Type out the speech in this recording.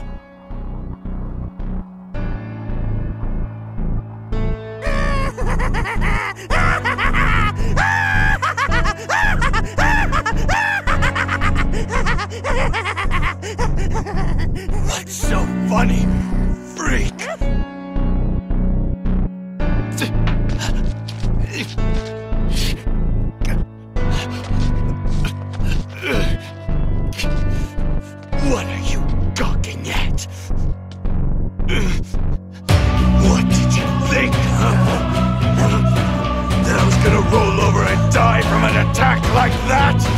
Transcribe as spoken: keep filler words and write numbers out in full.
What's so funny, freak? What are you gawking at? What did you think, huh? That I was gonna roll over and die from an attack like that?